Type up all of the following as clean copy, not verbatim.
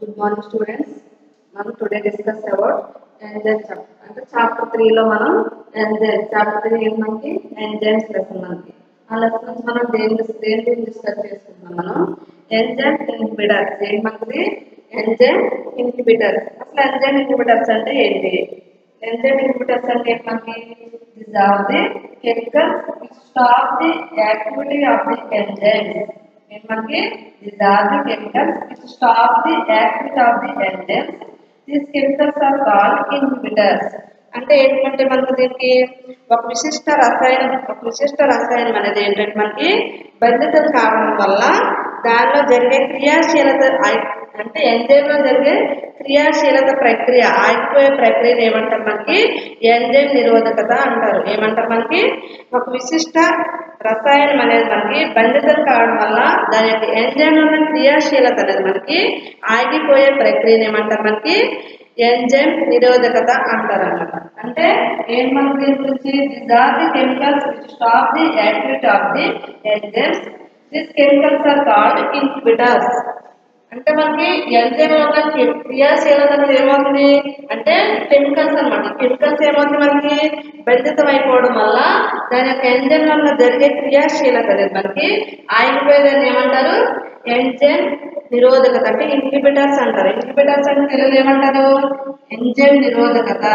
Good morning, students. మనం today discuss about enzyme chapter. అంటే chapter 3 లో మనం enzyme chapter 3 ఏంటంటే enzymes lesson మనకి. ఆ lessons మనం దేని డిస్కస్ చేసుకుంటున్నాం మనం enzyme inhibitors. ఏంటంటే enzyme inhibitors. అసలు enzyme inhibitors అంటే ఏంటి? Enzyme inhibitors అంటే ఏంటంటే these are the chemicals which stop the activity of the enzymes. మనకి these are the chemicals which stop the activity of the enzymes. These chemicals are called inhibitors. అంటే ఏంటంటే మనకి దీనికి ఒక విశిష్ట రసాయనం అనేది ఏంటంటే మనకి బంధితం కావడం వల్ల దానిలో జరిగే క్రియాశీలత అంటే ఎంజైమ్ లో జరిగే క్రియాశీలత ప్రక్రియ ఆగిపోయే ప్రక్రియను ఏమంటారు మనకి ఎంజైమ్ నిరోధకత అంటారు. ఏమంటారు మనకి ఒక విశిష్ట రసాయనం అనేది మనకి బంధితం కావడం వల్ల దాని యొక్క ఎంజైమ్ ఉన్న క్రియాశీలత అనేది మనకి ఆగిపోయే ప్రక్రియను ఏమంటారు మనకి ఎంజైమ్ నిరోధకత అంటారు అన్నమాట. అంటే ఏం మనకి దీని గురించి these are the chemicals which stop the activity of the enzymes. These chemicals are called inhibitors. అంటే మనకి ఎంజైమ్ ఉన్న క్రియాశీలత అనేది ఏమవుతుంది అంటే కెమికల్స్ అన్నమాట. కెమికల్స్ ఏమవుతుంది మనకి బంధితం అయిపోవడం వల్ల దాని యొక్క ఎంజైమ్ వల్ల జరిగే క్రియాశీలత అనేది మనకి ఆగిపోయేదాన్ని ఏమంటారు ఎంజైమ్ నిరోధకత అంటే ఇన్హిబిటర్స్ అంటారు. ఇన్హిబిటర్స్ అంటే తెలుగులో ఏమంటారు ఎంజైమ్ నిరోధకత.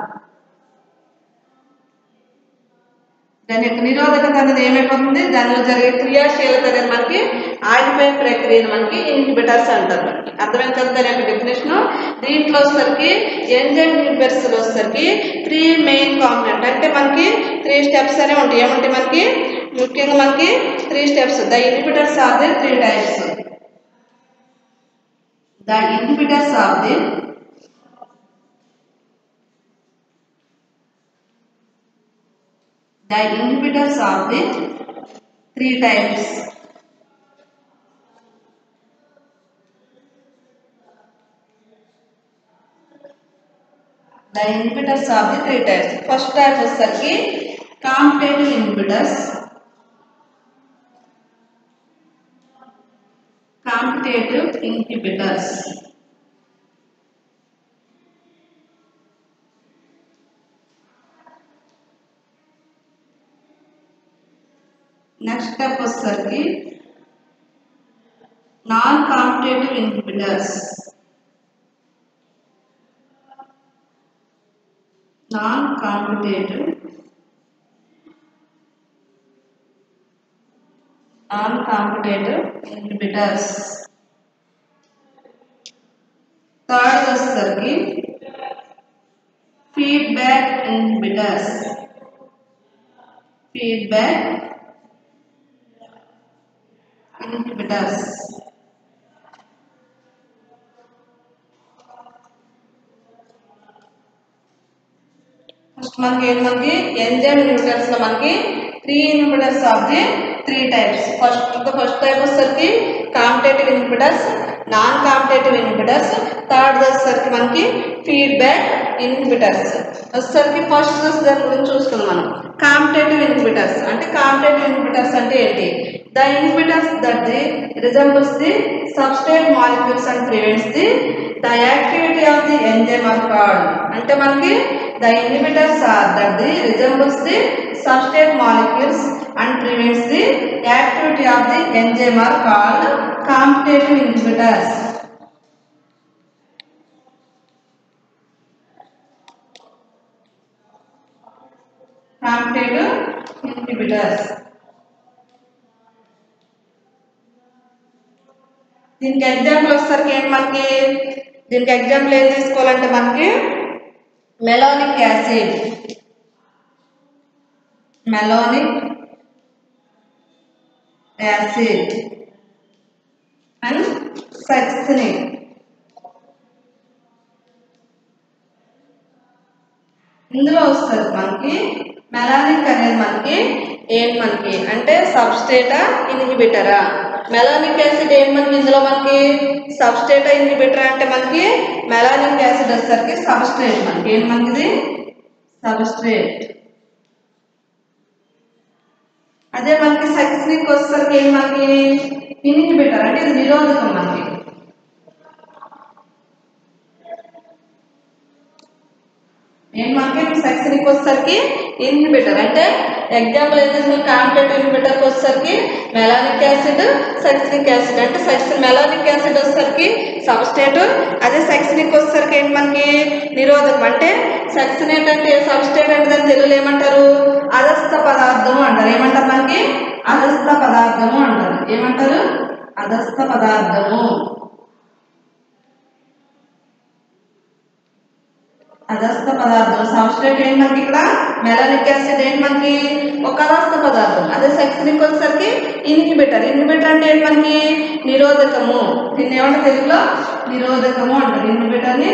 దాని యొక్క నిరోధకత అనేది ఏమైపోతుంది దానిలో జరిగే క్రియాశీలత అనేది మనకి ఆగిపోయే ప్రక్రియను మనకి ఇన్హిబిటర్స్ అంటారు. మనకి అర్థమైంది కదా దాని యొక్క డెఫినేషన్. దీంట్లో వచ్చేసరికి ఎంజైమ్ ఇన్హిబిటర్స్ వచ్చేసరికి 3 మెయిన్ కాంపోనెంట్ అంటే మనకి 3 స్టెప్స్ అనే ఉంటాయి. ఏముంటాయి మనకి ముఖ్యంగా మనకి 3 steps. The inhibitors are the 3 types. The inhibitors are the inhibitors of the 3 types. The inhibitors of the 3 types. First type is competitive inhibitors. Competitive inhibitors. Next step was non-competitive inhibitors. Non-competitive inhibitors. Third was feedback inhibitors. Feedback inhibitors. First మనకి enzyme inhibitors లో మనకి 3 inhibitors of the 3 types. First type వచ్చేసరికి competitive inhibitors, non competitive inhibitors. Third వచ్చేసరికి మనకి feedback inhibitors. వచ్చేసరికి first దాని గురించి చూసుకుందాం మనం. కాంపిటేటివ్ ఇన్హిబిటర్స్ అంటే కాంపిటేటివ్ ఇన్హిబిటర్స్ అంటే ఏంటి? The inhibitors that resembles the substrate molecules and prevents the activity of the enzyme are called. అంటే మనకి the inhibitors are that resembles the substrate molecules and prevents the activity of the enzyme are called competitive inhibitors. Competitive inhibitors. దీనికి example వచ్చేసరికి ఏంటి మనకి దీనికి example ఏం తీసుకోవాలంటే మనకి మెలోనిక్ యాసిడ్ అండ్ సక్సినిక్. ఇందులో వస్తుంది మనకి మెలానిక్ అనేది మనకి ఏంటి మనకి అంటే సబ్స్ట్రేటా ఇన్హిబిటరా? మెలానిక్ యాసిడ్ ఏంటి మనకి ఇందులో మనకి సబ్స్ట్రేటా ఇన్హిబిటర్ అంటే మనకి మెలానిక్ యాసిడ్ వచ్చేసరికి సబ్స్ట్రేట్ మనకి ఏంటి మనకి సబ్స్ట్రేట్. అదే మనకి సక్సినిక్ వచ్చేసరికి ఏంటి మనకి ఇన్హిబిటర్ అంటే ఇది నిరోధకం మనకి. ఏంటి మనకి సక్సెస్కి వచ్చేసరికి ఇన్హిబిటర్ అంటే ఎగ్జాంపుల్ ఏం చేసిన కాంపిటేటివ్ ఇన్హిబిటర్కి వచ్చేసరికి మెలానిక్ యాసిడ్ సక్సెనిక్ యాసిడ్ అంటే మెలానిక్ యాసిడ్ వచ్చేసరికి సబ్స్టేట్ అదే సక్సెనిక్ వచ్చేసరికి ఏంటి మనకి నిరోధకం అంటే సక్సెనేట్ అంటే సబ్స్టేట్ అంటే దాని తెలుగులో ఏమంటారు అదస్థ పదార్థము అంటారు ఏమంటారు మనకి అదస్థ పదార్థము అంటారు ఏమంటారు అదస్థ పదార్థము అదస్థ పదార్థం సబ్స్ట్రేట్ ఏంటి మనకి ఇక్కడ మెలానిక్ యాసిడ్ ఏంటి మనకి ఒక అదస్థ పదార్థం అదే సక్సెనిక్ వచ్చేసరికి ఇన్హిబిటర్ అంటే ఏంటి మనకి నిరోధకము దీన్ని ఏమంటారు తెలుగులో నిరోధకము అంటారు ఇన్హిబిటర్ని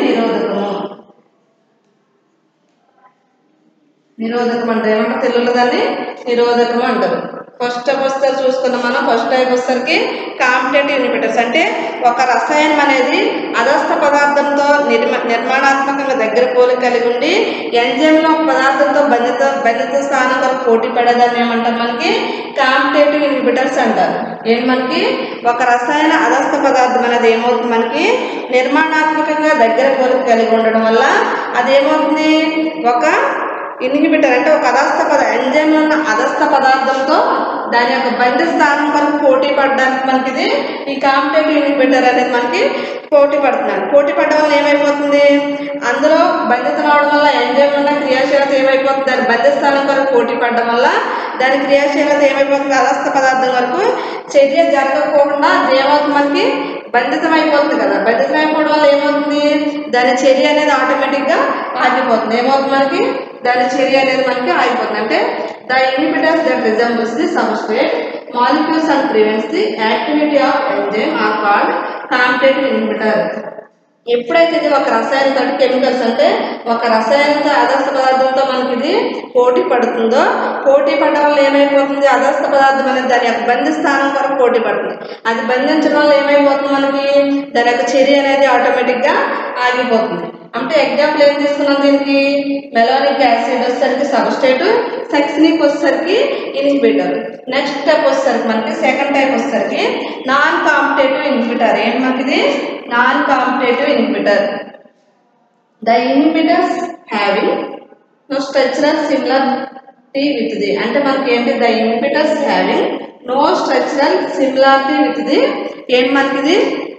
నిరోధకం అంటే ఏమంటారు తెలుగులో దాన్ని నిరోధకం అంటారు ఫస్ట్ టైప్ వస్తారు చూసుకున్నాం మనం ఫస్ట్ టైప్ వచ్చేసరికి కాంపిటేటివ్ ఇన్హిబిటర్స్ అంటే ఒక రసాయనం అనేది అదస్థ పదార్థంతో నిర్మాణాత్మకంగా దగ్గర పోలిక కలిగి ఉండి ఎంజైమ్లో పదార్థంతో బంధిత స్థానం వరకు పోటీ పడేదాన్ని ఏమంటారు మనకి కాంపిటేటివ్ ఇన్హిబిటర్స్ అంటారు ఏంటి మనకి ఒక రసాయన అదస్థ పదార్థం అనేది ఏమవుతుంది మనకి నిర్మాణాత్మకంగా దగ్గర పోలిక కలిగి ఉండడం వల్ల అదేమవుతుంది ఒక ఇన్హిబిటర్ అంటే ఒక ఎంజైమ్ ఉన్న అదస్థ పదార్థంతో దాని యొక్క బంధ స్థానం వరకు పోటీ పడడానికి మనకి ఇది ఈ కాంపిటేటివ్ ఇన్హిబిటర్ అనేది మనకి పోటీ పడుతున్నాడు పోటీ పడడం వల్ల ఏమైపోతుంది అందులో బంధితం అవడం వల్ల ఎంజైమ్ ఉన్న క్రియాశీలత ఏమైపోతుంది దాని బంధ స్థానం వరకు పోటీ పడడం వల్ల దాని క్రియాశీలత ఏమైపోతుంది అదస్థ పదార్థం వరకు చర్య జరగకపోకుండా అది ఏమవుతుంది మనకి బంధితం అయిపోతుంది కదా బంధితం అయిపోవడం వల్ల ఏమవుతుంది దాని చర్య అనేది ఆటోమేటిక్గా ఆగిపోతుంది ఏమవుతుంది మనకి దాని చర్య అనేది మనకి ఆగిపోతుంది అంటే the inhibitors that resembles the substrate molecules and prevents the activity of enzyme are called competitive inhibitor ఎప్పుడైతే ఇది ఒక రసాయన కెమికల్స్ అంటే ఒక రసాయనంతో అదస్థ పదార్థంతో మనకి ఇది పోటీ పడుతుందో పోటీ పడడం వల్ల ఏమైపోతుంది అదస్థ పదార్థం అనేది దాని యొక్క బంధ స్థానం వరకు పోటీ పడుతుంది అది బంధించడం వల్ల ఏమైపోతుంది మనకి దాని యొక్క చర్య అనేది ఆటోమేటిక్గా ఆగిపోతుంది అంటే ఎగ్జాంపుల్ ఏం తీసుకున్నాం దీనికి మెలానిక్ యాసిడ్ వచ్చేసరికి సబ్స్ట్రేట్ సక్సెనిక్ వచ్చేసరికి ఇన్హిబిటర్ నెక్స్ట్ టైప్ వచ్చేసరికి మనకి సెకండ్ టైప్ వచ్చేసరికి నాన్ కాంపిటేటివ్ ఇన్హిబిటర్ ఏంటి మనకి non competitive inhibitor the inhibitors having no structural similarity with the అంటే మనకి ఏంటి the inhibitors having no structural similarity with the ఏంటి మనకి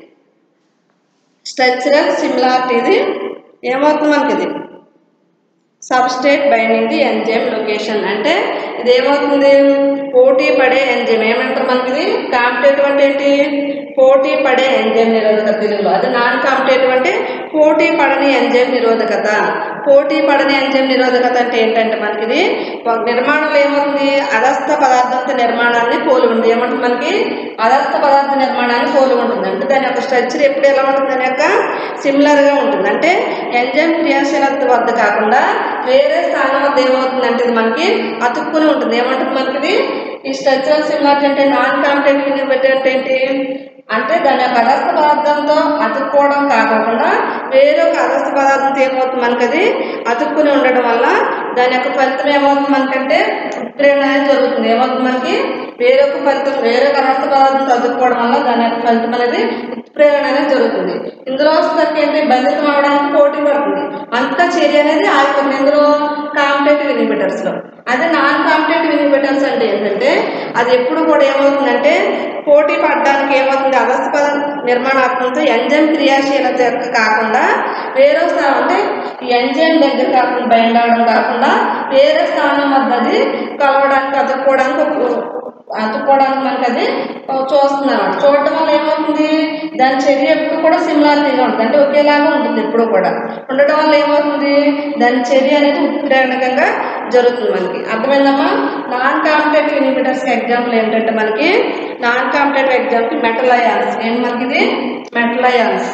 స్ట్రక్చరల్ సిమిలారిటీ ఏమవుతుంది మనకి ఇది substrate binding the enzyme location అంటే ఇది ఏమవుతుంది పోటీ పడే ఎంజైమ్ ఏమంటారు మనకి ఇది కాంపిటేటివ్ అంటే ఏంటి పోటీ పడే ఎంజైమ్ నిరోధకత తెలుగులో అది నాన్ కాంపిటేటివ్ అంటే పోటీ పడని ఎంజైమ్ నిరోధకత పోటీ పడని ఎంజైమ్ నిరోధకత అంటే ఏంటంటే మనకి ఇది నిర్మాణంలో ఏమవుతుంది అదస్థ పదార్థంతో నిర్మాణాన్ని పోలి ఉంది ఏమంటుంది మనకి అదస్థ పదార్థ నిర్మాణాన్ని పోలి ఉంటుంది అంటే దాని యొక్క స్ట్రక్చర్ ఎప్పుడు ఎలా ఉంటుంది దాని యొక్క సిమిలర్గా ఉంటుంది అంటే ఎంజైమ్ క్రియాశీలత వద్ద కాకుండా వేరే స్థానం వద్ద ఏమవుతుంది అంటే ఇది మనకి అతుక్కుని ఉంటుంది ఏమంటుంది మనకి ఈ స్ట్రక్చరల్ సిమిలారిటీ అంటే నాన్ కాంపిటేటివ్ ఇన్హిబిటర్ అంటే ఏంటి అంటే దాని యొక్క అదస్థ పదార్థంతో అతుక్కోవడం కాకుండా వేరొక అదస్థ పదార్థంతో ఏమవుతుంది మనకి అది అతుక్కుని ఉండడం వల్ల దాని యొక్క ఫలితం ఏమవుతుంది మనకంటే ఉత్ప్రేరణ అనేది జరుగుతుంది ఏమవుతుంది మనకి వేరొక అదస్థ పదార్థంతో అతుక్కోవడం వల్ల దాని యొక్క ఫలితం అనేది ఉత్ప్రేరణ అనేది జరుగుతుంది ఇందులో వచ్చేసరికి ఏంటి బంధితం అవడానికి పోటీ పడుతుంది అంతా చర్య అనేది ఆగిపోతుంది ఇందులో కాంపిటేటివ్ ఇన్హిబిటర్స్లో అదే నాన్ కాంపిటేటివ్ ఇన్హిబిటర్స్ అంటే ఏంటంటే అది ఎప్పుడు కూడా ఏమవుతుందంటే పోటీ పడడానికి ఏమవుతుంది అదస్థ పదార్థ నిర్మాణాత్మకంతో ఎంజైమ్ క్రియాశీలత యొక్క కాకుండా వేరే స్థానం అంటే ఈ ఎంజైమ్ దగ్గర కాకుండా బైండ్ అవడం కాకుండా వేరే స్థానం వద్ద అది కలవడానికి అతుక్కోవడానికి మనకి అది చూస్తున్నాం చూడటం వల్ల ఏమవుతుంది దాని చర్య ఎప్పుడు కూడా సిమిలారిటీగా ఉంటుంది అంటే ఒకేలాగా ఉంటుంది ఎప్పుడు కూడా ఉండటం వల్ల ఏమవుతుంది దాని చర్య అనేది ఉత్ప్రేరణకంగా జరుగుతుంది మనకి అర్థమైందమ్మా నాన్ కాంపిటేటివ్ ఇన్హిబిటర్స్కి ఎగ్జాంపుల్ ఏంటంటే మనకి non competitive example metal ions ఏంటి మనకి ఇది మెటల్ అయాన్స్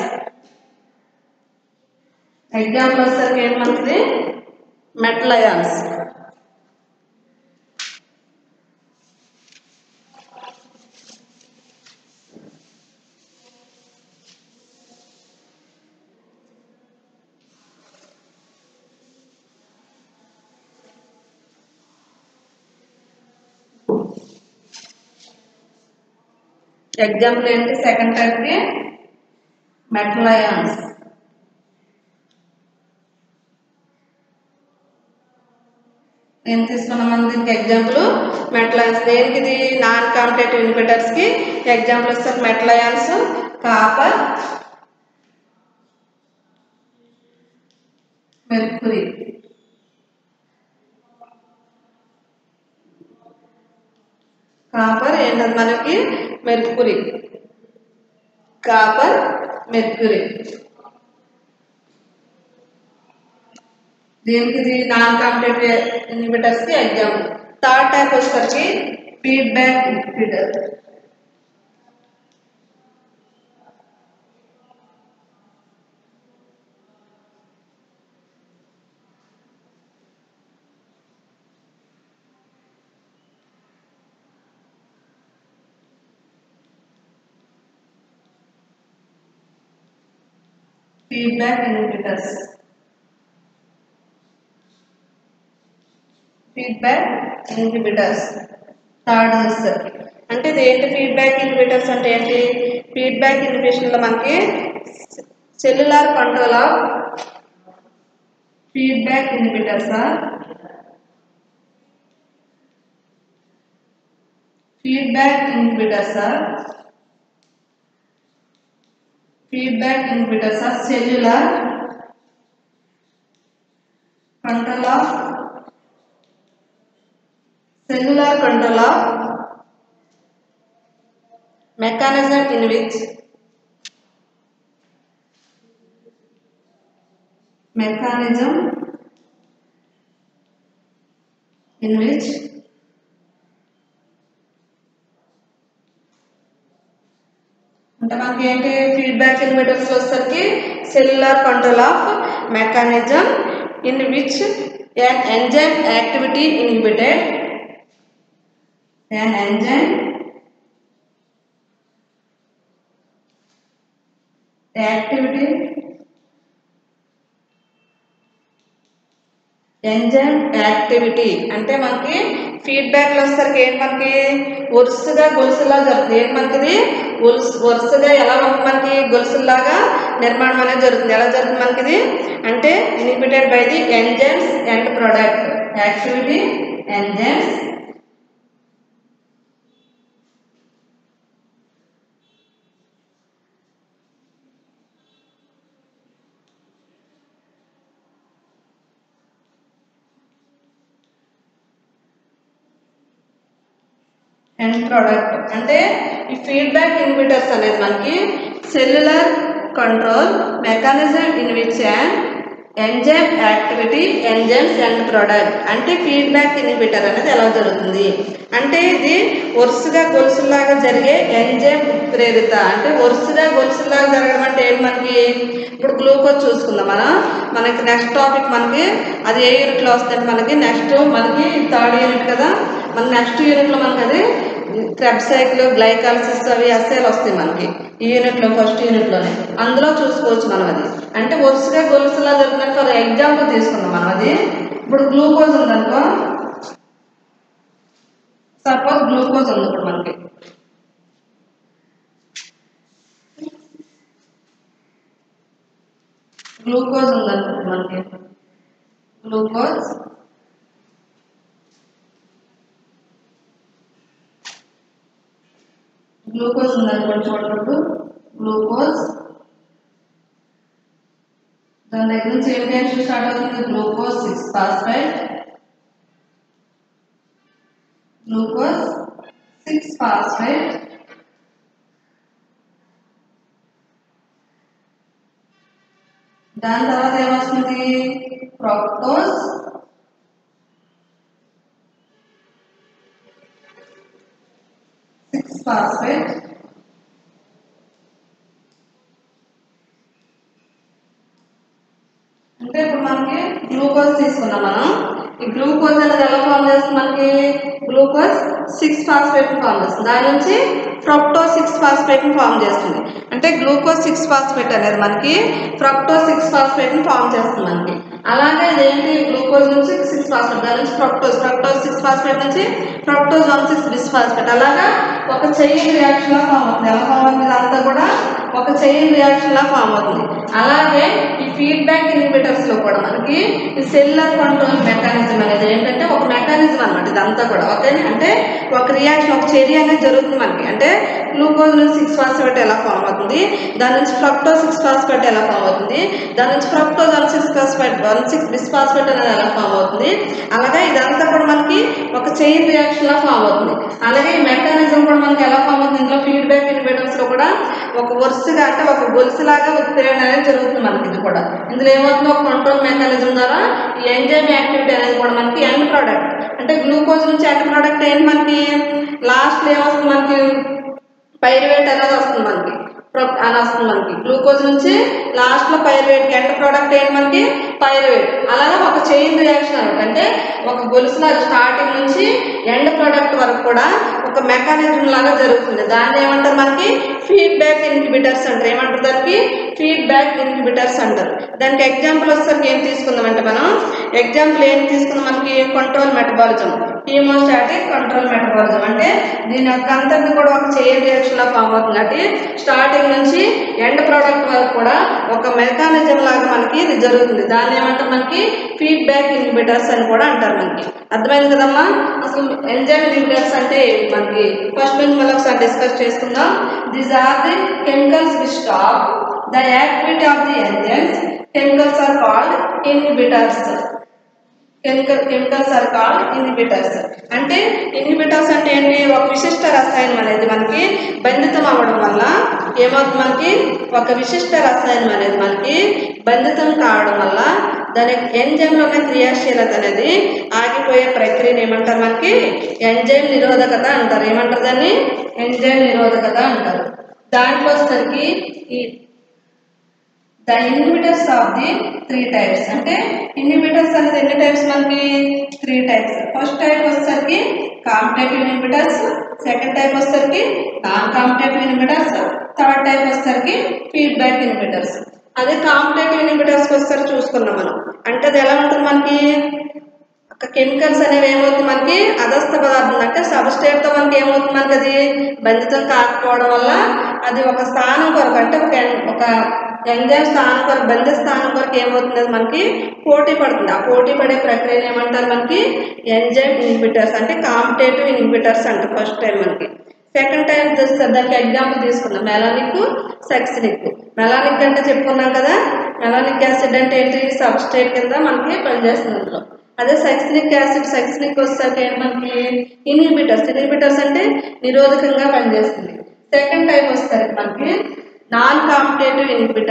ఎగ్జాంపుల్ వచ్చేసరికి ఏంటి మనకి మెటల్ అయాన్స్ ఎగ్జాంపుల్ ఏంటి సెకండ్ టైప్కి మెటల్ అయాన్స్ ఏం తీసుకున్నాం దీనికి ఎగ్జాంపుల్ మెటల్ అయాన్స్. దేనికి ఇది నాన్ కాంపిటేటివ్ ఇన్హిబిటర్స్ కి ఎగ్జాంపుల్ వస్తారు metal ions, copper, mercury. Copper ఏంటది మనకి మెర్క్యూరీ, కాపర్ మెర్క్యూరీ. దీనికి ఇది నాన్ కాంపిటేటివ్ ఇన్హిబిటర్స్ కి ఎగ్జాంపుల్. థర్డ్ టైప్ వచ్చేసరికి feedback inhibitor. Feedback inhibitors. Feedback inhibitors third వచ్చేసరికి అంటే ఇది ఏంటి ఫీడ్బ్యాక్ ఇన్హిబిటర్స్ అంటే ఏంటి? ఫీడ్బ్యాక్ ఇన్హిబిషన్ లో మనకి cellular control of feedback inhibitors are feedback inhibitors are cellular control of mechanism in which అంటే మనకి ఏంటి ఫీడ్బ్యాక్ ఇన్హిబిటర్స్ వచ్చేసరికి cellular control of mechanism in which an enzyme activity inhibited enzyme activity అంటే మనకి feedback లో వచ్చేసరికి ఏంటి మనకి వరుసగా గొలుసులా జరుగుతుంది. ఏంటి మనకి వరుసగా ఎలా మనకి గొలుసులాగా నిర్మాణం అనేది జరుగుతుంది. ఎలా జరుగుతుంది మనకి ఇది అంటే inhibited by the enzymes and product activity enzymes and product. అంటే ఈ ఫీడ్బ్యాక్ ఇన్హిబిటర్స్ అనేది మనకి cellular control mechanism in which enzyme activity enzymes and product. అంటే ఫీడ్బ్యాక్ ఇన్హిబిటర్ అనేది ఎలా జరుగుతుంది అంటే ఇది వరుసగా గొలుసులాగా జరిగే ఎంజైమ్ ప్రేరిత. అంటే వరుసగా గొలుసులాగా జరగడం అంటే ఏంటి మనకి ఇప్పుడు గ్లూకోజ్ చూసుకుందాం మనకి నెక్స్ట్ టాపిక్ మనకి అది ఏ యూనిట్లో వస్తుంది మనకి నెక్స్ట్ మనకి థర్డ్ యూనిట్ కదా. మన నెక్స్ట్ యూనిట్లో మనకి అది క్రెబ్స్ సైకిల్ గ్లైకాలసిస్ అవి ఎస్ఐలు వస్తాయి మనకి ఈ యూనిట్లో ఫస్ట్ యూనిట్లోనే. అందులో చూసుకోవచ్చు మనం అది అంటే వరుసగా గొలుసులా జరుగుతుంది. ఫర్ ఎగ్జాంపుల్ తీసుకుందాం మనం అది ఇప్పుడు గ్లూకోజ్ ఉందనుకో, సపోజ్ గ్లూకోజ్ ఉంది ఇప్పుడు మనకి గ్లూకోజ్ ఉందనుకో మనకి గ్లూకోజ్ ఉందనుకోండి చూడప్పుడు గ్లూకోజ్ దాని దగ్గర నుంచి ఏం రియాక్షన్ స్టార్ట్ అవుతుంది గ్లూకోజ్ 6-ఫాస్ఫేట్ దాని తర్వాత ఏమొస్తుంది ఫ్రక్టోజ్ ఫాస్ఫేట్ అంటే ఇప్పుడు మనకి గ్లూకోజ్ తీసుకున్నాం మనం. ఈ గ్లూకోజ్ అనేది ఎలా ఫామ్ చేస్తుంది మనకి గ్లూకోజ్ 6-ఫాస్ఫేట్ ఫామ్ చేస్తుంది. దాని నుంచి ఫ్రక్టోజ్ 6-ఫాస్ఫేట్ ఫామ్ చేస్తుంది. అంటే గ్లూకోజ్ 6-ఫాస్ఫేట్ అనేది మనకి ఫ్రక్టోజ్ 6-ఫాస్ఫేట్ ఫామ్ చేస్తుంది మనకి. అలాగే ఇదేంటి గ్లూకోజ్ నుంచి 6-ఫాస్ఫేట్ దాని నుంచి ఫ్రక్టోజ్ 6-ఫాస్ఫేట్ నుంచి ఫ్రక్టోజ్ 1,6-బిస్ఫాస్ఫేట్ అలాగా ఒక చైన్ రియాక్షన్ లా ఫామ్ అవుతుంది. ఎలా ఫామ్ అవుతుంది అంతా కూడా ఒక చైన్ రియాక్షన్ లా ఫామ్ అవుతుంది. అలాగే ఈ ఫీడ్బ్యాక్ ఇన్హిబిటర్స్ లో కూడా మనకి ఈ సెల్యులర్ కంట్రోల్ మెకానిజం అనేది ఏంటంటే ఒక మెకానిజం అనమాట ఇదంతా కూడా. ఓకే, అంటే ఒక రియాక్షన్ ఒక చర్య అనేది జరుగుతుంది మనకి. అంటే గ్లూకోజ్ నుంచి 6-ఫాస్ఫేట్ ఎలా ఫామ్ అవుతుంది, దాని నుంచి ఫ్రక్టోజ్ 6-ఫాస్ఫేట్ ఎలా ఫామ్ అవుతుంది, దాని నుంచి ఫ్రక్టోజ్ 1,6-బిస్ఫాస్ఫేట్ అనేది ఎలా ఫామ్ అవుతుంది. అలాగే ఇదంతా కూడా మనకి ఒక చైన్ రియాక్షన్ లా ఫామ్ అవుతుంది. అలాగే ఈ మెకానిజం కూడా మనకి ఎలా ఫామ్ అవుతుంది, ఇందులో ఫీడ్బ్యాక్ ఇన్హిబిటర్స్ లో కూడా ఒక వరుసగా అంటే ఒక గొలుసులాగా ఉత్ప్రేరణ అనేది జరుగుతుంది మనకి. ఇది కూడా ఇందులో ఏమవుతుంది, ఒక కంట్రోల్ మెకానిజం ద్వారా ఈ ఎంజైమ్ యాక్టివిటీ అనేది కూడా మనకి ఎండ్ ప్రోడక్ట్ అంటే గ్లూకోజ్ నుంచి ఎండ్ ప్రోడక్ట్ ఏంటి మనకి లాస్ట్ ఏమొస్తుంది మనకి పైరువేట్ అనేది వస్తుంది మనకి అని వస్తుంది మనకి. గ్లూకోజ్ నుంచి లాస్ట్ లో పైరువేట్ ఎండ్ ప్రోడక్ట్ ఏంటి మనకి పైరువేట్. అలాగే ఒక చైన్ రియాక్షన్ అనమాట. అంటే ఒక గొలుసులాగా స్టార్టింగ్ నుంచి ఎండ్ ప్రోడక్ట్ వరకు కూడా ఒక మెకానిజం లాగా జరుగుతుంది. దాన్ని ఏమంటారు మనకి ఫీడ్బ్యాక్ ఇన్హిబిటర్స్ అంటారు. ఏమంటారు దానికి ఫీడ్బ్యాక్ ఇన్హిబిటర్స్ అంటారు. దానికి ఎగ్జాంపుల్ వచ్చేసరికి ఏం తీసుకుందామంటే మనం ఎగ్జాంపుల్ ఏం తీసుకుందాం మనకి control metabolism, homeostatic control metabolism. అంటే దీని యొక్క అంతటి కూడా ఒక చైన్ రియాక్షన్ లా ఫామ్ అవుతుంది. అంటే స్టార్టింగ్ నుంచి ఎండ్ ప్రోడక్ట్ వరకు కూడా ఒక మెకానిజం లాగా మనకి ఇది జరుగుతుంది. దాన్ని ఏమంటారు మనకి ఫీడ్బ్యాక్ ఇన్హిబిటర్స్ అని కూడా అంటారు మనకి. అర్థమైంది కదమ్మా. అసలు ఎంజైమ్ ఇన్హిబిటర్స్ అంటే మనకి ఫస్ట్ నుంచి మళ్ళీ ఒకసారి డిస్కస్ చేసుకుందాం. These are the chemicals which stop the activity of the enzymes. Chemicals are called inhibitors. Chemicals are called inhibitors. అంటే ఇన్హిబిటర్స్ అంటే ఏంటి, ఒక విశిష్ట రసాయనం అనేది మనకి బంధితం అవ్వడం వల్ల ఏమవుతుంది మనకి ఒక విశిష్ట రసాయనం అనేది మనకి బంధితం కావడం వల్ల దాని ఎంజైమ్లో ఉన్న క్రియాశీలత అనేది ఆగిపోయే ప్రక్రియను ఏమంటారు మనకి ఎంజైమ్ నిరోధకత అంటారు. ఏమంటారు దాన్ని ఎంజైమ్ నిరోధకత అంటారు. దాంట్లో వచ్చేసరికి ఈ the inhibitors of the 3 types. అంటే ఇన్హిబిటర్స్ అనేది ఎన్ని టైప్స్ మనకి 3 టైప్స్. ఫస్ట్ టైప్ వచ్చేసరికి కాంపిటేటివ్ ఇన్హిబిటర్స్, సెకండ్ టైప్ వచ్చేసరికి non competitive inhibitors, third type వచ్చేసరికి ఫీడ్బ్యాక్ ఇన్హిబిటర్స్. అదే కాంపిటేటివ్ ఇన్హిబిటర్స్ వచ్చేసరికి చూసుకున్నాం మనం. అంటే అది ఎలా ఉంటుంది మనకి కెమికల్స్ అనేవి ఏమవుతుంది మనకి అదస్థ పదార్థం అంటే సబ్స్ట్రేట్ తో మనకి ఏమవుతుంది మనకి అది బంధితం కాకపోవడం వల్ల అది ఒక స్థానం కొరకు అంటే ఒక ఎంజైమ్ స్థానం కొరకు బంధ స్థానం కొరకు ఏమవుతుంది అది మనకి పోటీ పడుతుంది. ఆ పోటీ పడే ప్రక్రియను ఏమంటారు మనకి ఎంజైమ్ ఇన్హిబిటర్స్ అంటే కాంపిటేటివ్ ఇన్హిబిటర్స్ అంటే ఫస్ట్ టైం మనకి. సెకండ్ టైం దానికి ఎగ్జాంపుల్ తీసుకున్నాం మెలానిక్, సక్సినిక్. మెలానిక్ అంటే చెప్పుకున్నాం కదా, మెలానిక్ యాసిడ్ అంటే ఏంటి సబ్స్ట్రేట్ కింద మనకి పనిచేస్తుంది అందులో. అదే సక్సినిక్ యాసిడ్ సక్సినిక్ వచ్చేసరికి ఏంటి మనకి ఇన్హిబిటర్స్ అంటే నిరోధకంగా పనిచేస్తుంది. సెకండ్ టైప్ వచ్చేసరికి మనకి నాన్ కాంపిటేటివ్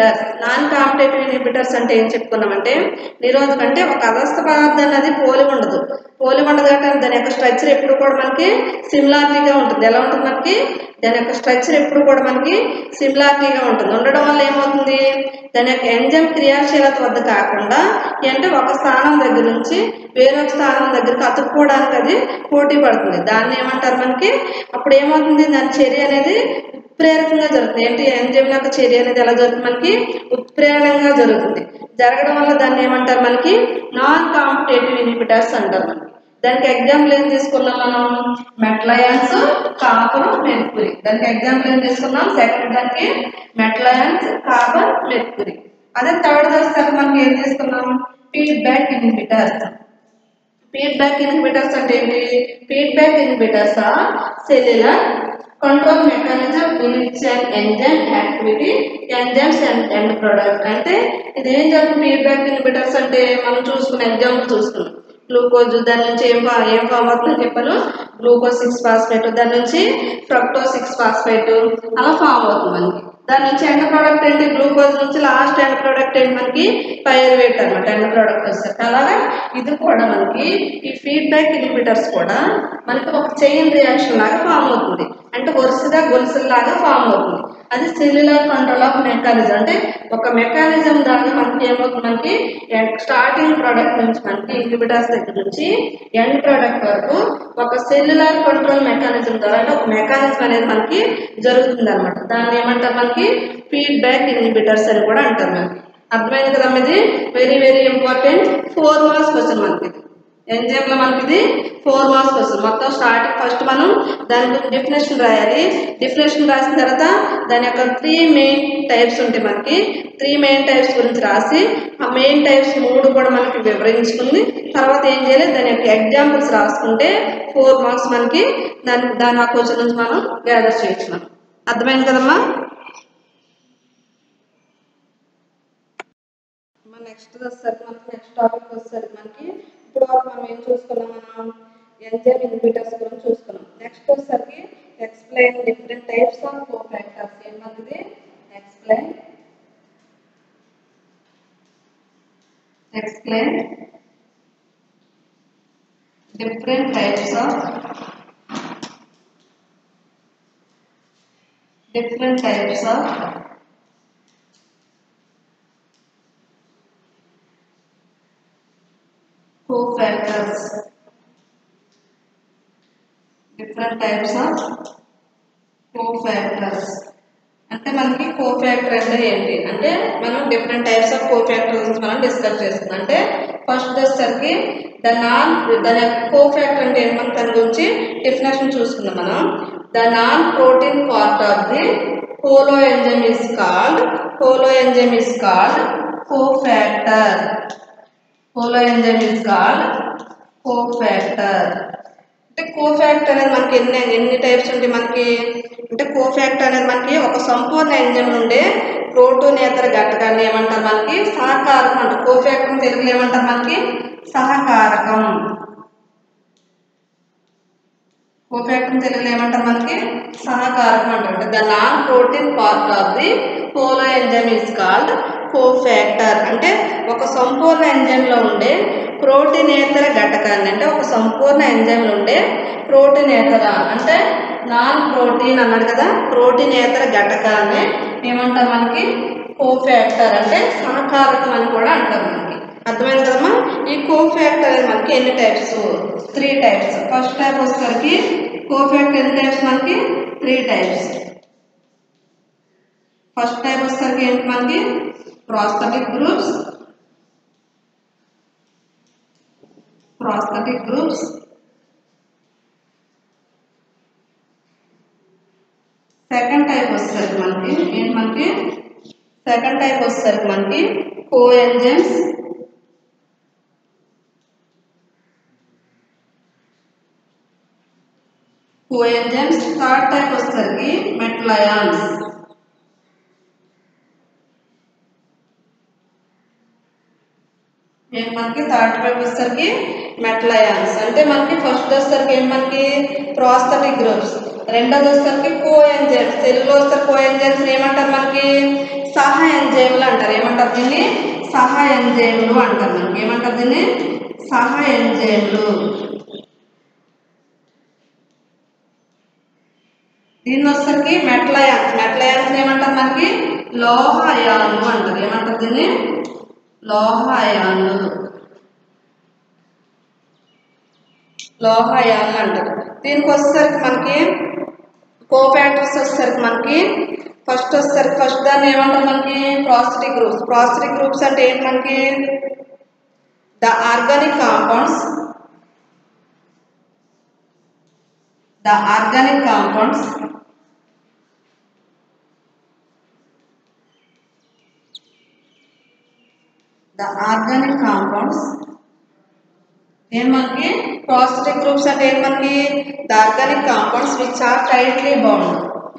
ఇన్హిబిటర్స్ అంటే ఏం చెప్పుకున్నామంటే నిరోధకం అంటే ఒక అదస్థ పదార్థాన్ని అది పోలి ఉండదు అంటే దాని యొక్క స్ట్రక్చర్ ఎప్పుడు కూడా మనకి సిమిలారిటీగా ఉంటుంది. ఎలా ఉంటుంది మనకి దాని యొక్క స్ట్రక్చర్ ఎప్పుడు కూడా మనకి సిమిలారిటీగా ఉంటుంది. ఉండడం వల్ల ఏమవుతుంది దాని యొక్క ఎంజైమ్ క్రియాశీలత వద్ద కాకుండా అంటే ఒక స్థానం దగ్గర నుంచి వేరొక స్థానం దగ్గరికి అతుక్కోవడానికి అది పోటీ పడుతుంది. దాన్ని ఏమంటారు మనకి అప్పుడు ఏమవుతుంది దాని చర్య అనేది ఉత్ప్రేరకంగా జరుగుతుంది. ఏంటి ఎంజైమ్ యొక్క చర్య అనేది ఎలా జరుగుతుంది మనకి ఉత్ప్రేరణంగా జరుగుతుంది. జరగడం వల్ల దాన్ని ఏమంటారు మనకి నాన్ కాంపిటేటివ్ ఇన్హిబిటర్స్ అంటారు. దానికి ఎగ్జాంపుల్ ఏం తీసుకున్నాం మనం మెట్లయాన్స్, కాపర్, మెర్క్యూరీ. దానికి ఎగ్జాంపుల్ ఏం తీసుకున్నాం సెకండ్ దానికి మెట్లయాన్స్, కాపర్, మెర్క్యూరీ. అదే థర్డ్ వచ్చేసరికి మనకి ఏం తీసుకున్నాం ఫీడ్బ్యాక్ ఇన్హిబిటర్స్. ఫీడ్బ్యాక్ ఇన్హిబిటర్స్ అంటే ఏంటి feedback inhibitors are cellular control mechanism in which an enzyme activity enzymes and end product. అంటే ఇది ఏం జరుగుతుంది ఫీడ్బ్యాక్ ఇన్హిబిటర్స్ అంటే మనం చూసుకున్న ఎగ్జాంపుల్ చూసుకున్నాం. గ్లూకోజ్ దాని నుంచి ఏం ఫామ్ అవుతుందో చెప్పాను గ్లూకోజ్ 6-ఫాస్ఫేట్, దాని నుంచి ఫ్రక్టోజ్ 6-ఫాస్ఫేట్ అలా ఫామ్ అవుతుంది మనకి. దాని నుంచి ఎండ్ ప్రోడక్ట్ ఏంటి గ్లూకోజ్ నుంచి లాస్ట్ ఎండ్ ప్రోడక్ట్ ఏంటి మనకి పైరువేట్ అనమాట ఎండ్ ప్రోడక్ట్ వస్తుంది. అలాగే ఇది కూడా మనకి ఈ ఫీడ్బ్యాక్ ఇన్హిబిటర్స్ కూడా మనకి ఒక చైన్ రియాక్షన్ లాగా ఫామ్ అవుతుంది. అంటే వరుసగా గొలుసులాగా ఫామ్ అవుతుంది. అది సెల్యులర్ కంట్రోల్ ఆఫ్ మెకానిజం. అంటే ఒక మెకానిజం ద్వారా మనకి ఏమవుతుంది మనకి స్టార్టింగ్ ప్రోడక్ట్ నుంచి మనకి ఇన్హిబిటర్స్ దగ్గర నుంచి ఎండ్ ప్రోడక్ట్ వరకు ఒక సెల్యులర్ కంట్రోల్ మెకానిజం ద్వారా అంటే ఒక మెకానిజం అనేది మనకి జరుగుతుంది అనమాట. దాన్ని ఏమంటారు మనకి ఫీడ్బ్యాక్ ఇన్హిబిటర్స్ అని కూడా అంటారు మనకి. అర్థమైంది కదా ఇది very very important 4 marks question మనకి. ఎంజైమ్ లో మనకి ఇది 4 మార్క్స్ వస్తుంది. మొత్తం స్టార్టింగ్ ఫస్ట్ మనం దాని గురించి డెఫినేషన్ రాయాలి. డెఫినేషన్ రాసిన తర్వాత దాని యొక్క 3 మెయిన్ టైప్స్ ఉంటాయి. మనకి 3 మెయిన్ టైప్స్ గురించి రాసి ఆ మెయిన్ టైప్స్ 3 కూడా మనకి వివరించుకుంది. తర్వాత ఏం చేయాలి, దాని యొక్క ఎగ్జాంపుల్స్ రాసుకుంటే 4 మార్క్స్ మనకి దాని ఆ క్వశ్చన్ నుంచి మనం గ్యాదర్ చేయొచ్చు. మనం అర్థమైంది కదమ్మా. నెక్స్ట్ వచ్చేసరికి మనకి నెక్స్ట్ టాపిక్ వచ్చేసరికి మనకి ఇప్పుడు మనం ఏం చూసుకున్నాం, మనం ఎంజైమ్ ఇన్హిబిటర్స్ గురించి చూసుకున్నాం. నెక్స్ట్ వచ్చేసరికి explain different types of cofactors. ఏంటంటే explain different types of cofactors. Different types of cofactors. అంటే మనకి కోఫాక్టర్ అంటే ఏంటి అంటే మనం డిఫరెంట్ టైప్స్ ఆఫ్ కోఫాక్టర్స్ గురించి మనం డిస్కస్ చేస్తున్నాం. అంటే ఫస్ట్ వచ్చేసరికి దాని కోఫాక్టర్ అంటే ఏంటి, మనం దాని గురించి డెఫినేషన్ చూసుకుందాం. మనం the non protein part of the holoenzyme is called cofactor. Holoenzyme is called cofactor. అంటే కోఫాక్టర్ అనేది మనకి ఎన్ని టైప్స్ ఉంటాయి మనకి అంటే కోఫాక్టర్ అనేది మనకి ఒక సంపూర్ణ ఎంజైమ్ నుండి ప్రోటోనేతర ఘటకాన్ని ఏమంటారు మనకి సహకారకం అంటారు. కోఫాక్టర్ తెలుగులో ఏమంటారు మనకి సహకారకం. కోఫాక్టర్ తెలుగులో ఏమంటారు మనకి సహకారకం అంటారు. The non protein part of the holoenzyme is called cofactor. అంటే ఒక సంపూర్ణ ఎంజైమ్ లో ఉండే ప్రోటీనేతర ఘటకాన్ని అంటే ఒక సంపూర్ణ ఎంజైమ్ లో ఉండే ప్రోటీనేతర అంటే నాన్ ప్రోటీన్ అన్నాడు కదా, ప్రోటీనేతర ఘటకాన్ని ఏమంటారు మనకి కోఫాక్టర్ అంటే సహకారకం అని కూడా అంటారు మనకి. అర్థమైంది కదమ్మా. ఈ కోఫాక్టర్ అనేది మనకి ఎన్ని టైప్స్, 3 టైప్స్. ఫస్ట్ టైప్ వచ్చేసరికి కోఫాక్టర్ ఎన్ని టైప్స్ మనకి 3 టైప్స్. ఫస్ట్ టైప్ వచ్చేసరికి ఏంటి మనకి ప్రాస్థెటిక్ గ్రూప్స్. సెకండ్ టైప్ వచ్చేసరికి మనకి ఏంటి మనకి సెకండ్ టైప్ వచ్చేసరికి మనకి కోఎంజైమ్స్. థర్డ్ టైప్ వచ్చేసరికి మెటల్ ఏంటి మనకి థర్డ్ టైప్ వచ్చేసరికి మెటల్ అయాన్స్. అంటే మనకి ఫస్ట్ వచ్చేసరికి ఏంటి మనకి ప్రాస్థెటిక్ గ్రూప్స్. రెండోది వచ్చేసరికి కోఎంజైమ్స్. తెలుగులో వచ్చేసరికి కోఎంజైమ్స్ ఏమంటారు మనకి సహ ఎంజైమ్లు అంటారు. ఏమంటారు దీన్ని సహ ఎంజైమ్లు అంటారు. మనకి ఏమంటారు దీన్ని సహ ఎంజైమ్లు. దీన్ని వచ్చేసరికి మెటల్ అయాన్స్ ఏమంటారు మనకి లోహ అయాన్లు అంటారు. ఏమంటారు దీన్ని లోహ అయాన్లు అంటారు. దీనికి వచ్చేసరికి మనకి కోఫాక్టర్స్ వచ్చేసరికి మనకి ఫస్ట్ దాన్ని ఏమంటారు మనకి ప్రాస్థెటిక్ గ్రూప్స్ అంటే ఏంటి మనకి ద ఆర్గానిక్ కాంపౌండ్స్ ఏం మనకి ప్రాస్థెటిక్ గ్రూప్స్ అంటే ఏం మనకి the organic compounds which are tightly bound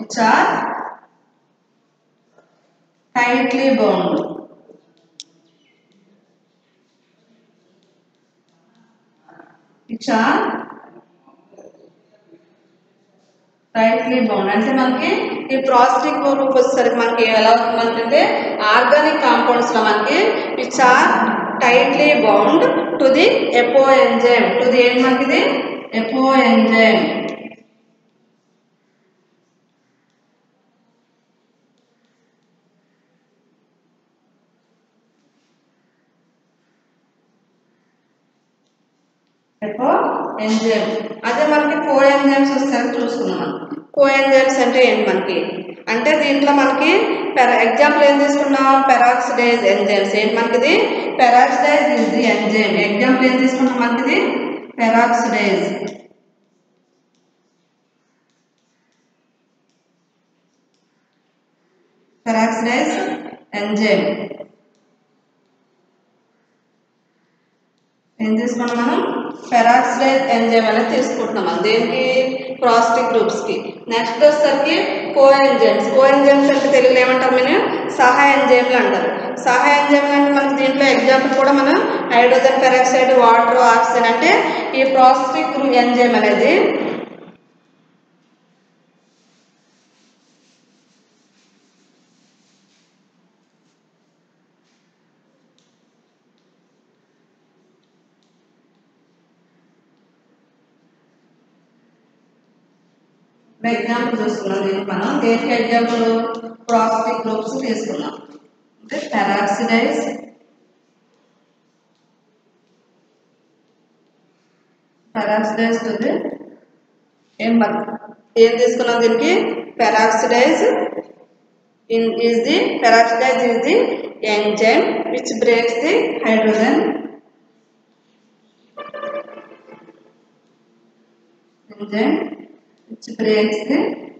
అంటే మనకి ఈ ప్రాస్థెటిక్ గ్రూప్ వచ్చేసరికి మనకి ఎలా అవుతుందంటే ఆర్గానిక్ కాంపౌండ్స్ లో మనకి which are tightly bound to the ఎపో enzyme. ఏంటి మనకి ఎపో ఎంజైమ్. అదే మనకి కోఎంజైమ్స్ వచ్చేసరికి చూసుకున్నాం. కోఎంజైమ్స్ అంటే ఏంటి మనకి అంటే దీంట్లో మనకి ఎగ్జాంపుల్ ఏం తీసుకున్నాం, పెరాక్సిడైజ్ ఎంజైమ్స్. ఏంటి మనకిది peroxidase is the enzyme. Example ఏం తీసుకున్నాం మనకిది పెరాక్సిడైజ్. పెరాక్సిడైజ్ ఎంజైమ్ ఏం తీసుకున్నాం మనం, పెరాక్సిడైజ్ ఎంజైమ్ అనేది తీసుకుంటున్నాం దేనికి, ప్రాస్టిక్ గ్రూప్స్కి. నెక్స్ట్ వచ్చేసరికి కో ఎంజైమ్స్. కో ఎంజైమ్స్ అంటే తెలుగులో ఏమంటారు మనం, సహాయ ఎంజైమ్లు అంటారు. సహాయ ఎంజైమ్లు అంటే మనకి దీంట్లో ఎగ్జాంపుల్ కూడా మనం హైడ్రోజన్ పెరాక్సైడ్, వాటర్, ఆక్సిజన్. అంటే ఈ ప్రాస్టిక్ గ్రూప్ ఎంజైమ్ అనేది ఎగ్జాంపుల్ చూసుకున్నాం. దీనికి మనం దేనికి ఎగ్జాంపుల్, ప్రాస్టిక్ గ్రూప్స్ తీసుకున్నాం. అంటే పెరాక్సిడైజ్ ఏం తీసుకున్నాం దీనికి, peroxidase is the enzyme which breaks the hydrogen enzyme which breaks the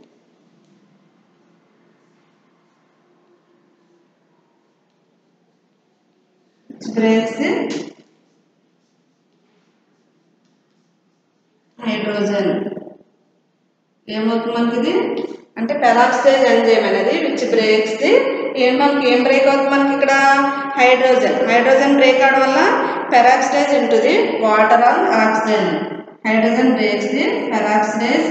hydrogen. ఏమవుతుంది మనకి ఇది అంటే పెరాక్సైజ్ ఎంజైమ్ అనేది విచ్ బ్రేక్స్ ది మనకి ఏం బ్రేక్ అవుతుంది మనకి ఇక్కడ హైడ్రోజన్ బ్రేక్ అవడం వల్ల పెరాక్సైజ్ ఉంటుంది water and oxygen. Hydrogen breaks the peroxide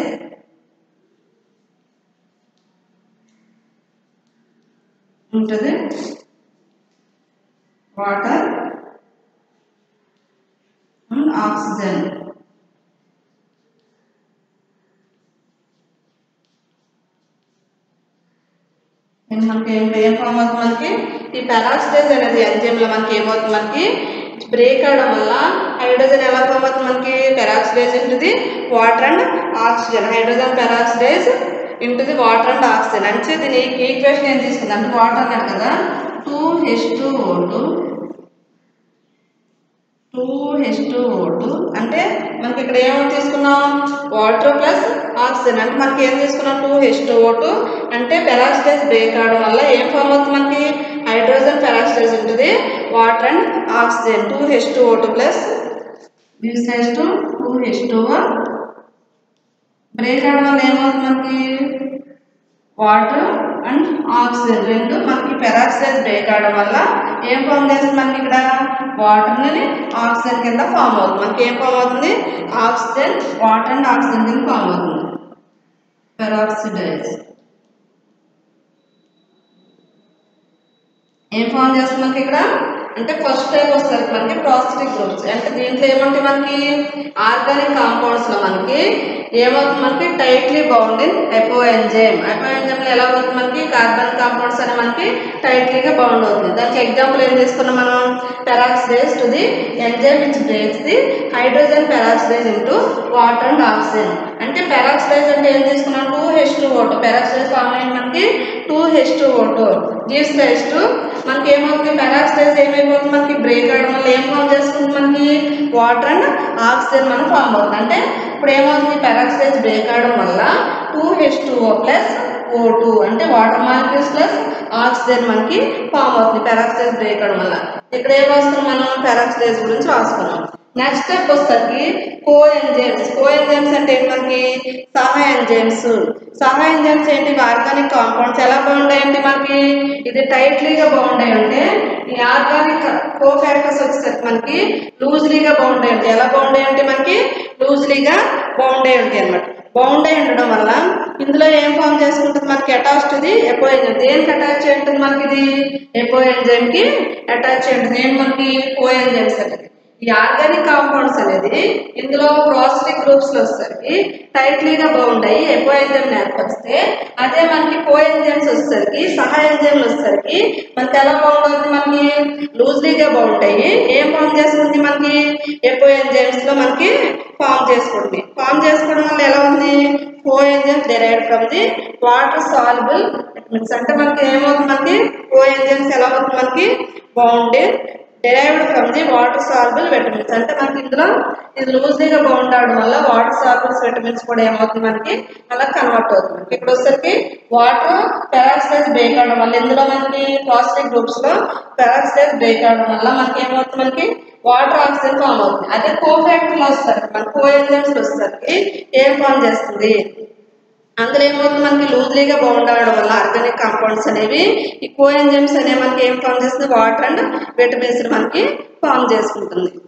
ఉంటుంది వాటర్ అండ్ ఆక్సిజన్. మనకి ఏం ఫామ్ అవుతుంది మనకి ఈ పెరాక్సైజ్ అనేది ఎంజైమ్ లో మనకి ఏమవుతుంది మనకి బ్రేక్ అవడం వల్ల హైడ్రోజన్ ఎలా ఫామ్ అవుతుంది మనకి పెరాక్సైజ్ ఉంటుంది water and oxygen. Hydrogen peroxide ఉంటుంది వాటర్ అండ్ ఆక్సిజన్. అంటే దీని ఈక్వేషన్ ఏం తీసుకుంది అంటే వాటర్ అన్నాడు కదా 2H2O2 అంటే మనకి ఇక్కడ ఏమో తీసుకున్నాం వాటర్ ప్లస్ ఆక్సిజన్. అంటే మనకి ఏం తీసుకున్నాం 2H2O2 అంటే పెరాక్సైజ్ బ్రేక్ అవడం వల్ల ఏం ఫామ్ అవుతుంది మనకి హైడ్రోజన్ పెరాక్సైజ్ ఉంటుంది water and oxygen. 2H2O2 plus this rise to 2H2O break అవడం వల్ల ఏమవుతుంది మనకి వాటర్ అండ్ ఆక్సిజన్ రెండు మనకి పెరాక్సైజ్ బ్రేక్ అవడం వల్ల ఏం ఫామ్ చేస్తుంది మనకి ఇక్కడ వాటర్ని ఆక్సిజన్ కింద ఫామ్ అవుతుంది. మనకి ఏం ఫామ్ అవుతుంది ఆక్సిజన్ వాటర్ అండ్ ఆక్సిజన్ కింద ఫామ్ అవుతుంది పెరాక్సిడైజ్. ఏం ఫామ్ చేస్తుంది మనకి ఇక్కడ అంటే ఫస్ట్ టైప్ వస్తారు మనకి ప్రాస్టిక్ గ్రూప్స్. అంటే దీంట్లో ఏమంటే మనకి ఆర్గానిక్ కాంపౌండ్స్ లో మనకి ఏమవుతుంది మనకి tightly bound in apoenzyme. Apoenzyme లో ఎలా అవుతుంది మనకి కార్బన్ కాంపౌండ్స్ అని మనకి టైట్లీగా బౌండ్ అవుతుంది. దానికి ఎగ్జాంపుల్ ఏం తీసుకున్నాం మనం peroxidase to the enzyme which breaks the hydrogen peroxide into water and oxygen. అంటే పెరాక్సిడైజ్ అంటే ఏం తీసుకున్నాం 2H2O2 పెరాక్సిడైజ్ ఫామ్ అయింది మనకి 2H2O2 గివ్స్ రైస్ టు మనకి ఏమవుతుంది పెరాక్సిడైజ్ ఏమైపోతుంది మనకి బ్రేక్ అవడం వల్ల ఏం ఫామ్ చేసుకుంటుంది మనకి వాటర్ అండ్ ఆక్సిజన్ మనం ఫామ్ అవుతుంది. అంటే ఇప్పుడు ఏమవుతుంది పెరాక్సైజ్ బ్రేక్ అవడం వల్ల 2H2O ప్లస్ O2 అంటే వాటర్ మాలిక్యూల్స్ ప్లస్ ఆక్సిజన్ మనకి ఫామ్ అవుతుంది పెరాక్సైజ్ బ్రేక్ అవడం వల్ల. ఇక్కడ ఏం వస్తుంది మనం పెరాక్సైజ్ గురించి రాసుకున్నాం. నెక్స్ట్ స్టెప్ వచ్చేసరికి కో ఎంజైమ్స్ అంటే ఏంటి మనకి సహాయ ఎంజైమ్స్. సహాయ ఎంజైమ్స్ ఏంటి ఆర్గానిక్ కాంపౌండ్స్ ఎలా బౌండ్ అయ్యండి మనకి ఇది టైట్లీగా బౌండ్ అయ్యి ఉంటే ఈ ఆర్గానిక్ కో ఫ్యాక్టర్స్ వచ్చేసరికి మనకి లూజ్లీగా బౌండ్ అయ్యి ఉంటాయి. ఎలా బౌండ్ అయ్యి ఉంటాయి మనకి లూజ్లీగా బౌండ్ అయ్యి ఉంటాయి అనమాట. బౌండ్ అయ్యి ఉండడం వల్ల ఇందులో ఏం ఫామ్ చేసుకుంటుంది మనకి అటాచ్ టు ది ఎపో ఎంజైమ్. దేనికి అటాచ్ అయి ఉంటుంది మనకి ఇది ఎపో ఎంజైమ్ కి అటాచ్ అయి ఉంటుంది. ఏం మనకి కో ఎంజైమ్స్ అంటే ఈ ఆర్గానిక్ కాంపౌండ్స్ అనేది ఇందులో ప్రాస్టిక్ గ్రూప్స్ లో వచ్చేసరికి టైట్లీగా బౌండ్ అయ్యి ఎకో ఎంజైమ్ ఏర్పరిస్తే, అదే మనకి కో ఎంజైమ్స్ వచ్చేసరికి సహా ఎంజైమ్లు వచ్చేసరికి మనకి ఎలా బౌండ్ అవుతుంది, మనకి లూజ్లీగా బౌండ్ అయ్యి ఏం ఫామ్ చేసుకుంది, మనకి ఎకో ఎంజైమ్స్ లో మనకి ఫామ్ చేసుకోవడం వల్ల ఎలా ఉంది, coenzymes derived from the water soluble vitamins. అంటే మనకి ఏమవుతుంది, మనకి కో ఎంజైమ్స్ ఎలా అవుతుంది, మనకి bounded derived from the water soluble vitamins. అంటే మనకి ఇందులో ఇది లూజ్లీగా బౌండ్ అవడం వల్ల వాటర్ సాల్యుబుల్ విటమిన్స్ కూడా ఏమవుతుంది, మనకి అలా కన్వర్ట్ అవుతుంది. ఇక్కడ వచ్చేసరికి వాటర్ పెరాక్సైడ్ బ్రేక్ అవడం వల్ల ఇందులో మనకి ప్లాస్టిక్ గ్రూప్స్ లో పెరాక్సైడ్ బ్రేక్ అవడం వల్ల మనకి ఏమవుతుంది, మనకి వాటర్ ఆక్సిజన్ ఫామ్ అవుతుంది. అదే కోఫాక్టర్లు వస్తారు, మన కో ఎంజైమ్స్ వచ్చేసరికి ఏం ఫామ్ చేస్తుంది, అందులో ఏమవుతుంది, మనకి లూజ్లీగా బౌండ్ అవడం వల్ల ఆర్గానిక్ కాంపౌండ్స్ అనేవి ఈ కో ఎంజైమ్స్ అనేవి మనకి ఏం ఫామ్ చేస్తుంది, వాటర్ అండ్ విటమిన్స్ మనకి ఫామ్ చేసుకుంటుంది.